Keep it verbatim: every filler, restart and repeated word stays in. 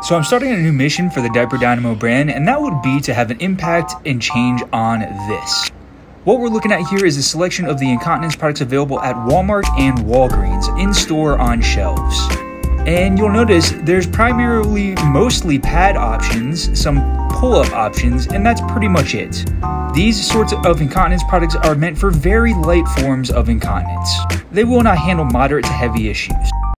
So I'm starting a new mission for the Diaper Dynamo brand, and that would be to have an impact and change on this. What we're looking at here is a selection of the incontinence products available at Walmart and Walgreens in-store on shelves. And you'll notice there's primarily mostly pad options, some pull-up options, and that's pretty much it. These sorts of incontinence products are meant for very light forms of incontinence. They will not handle moderate to heavy issues.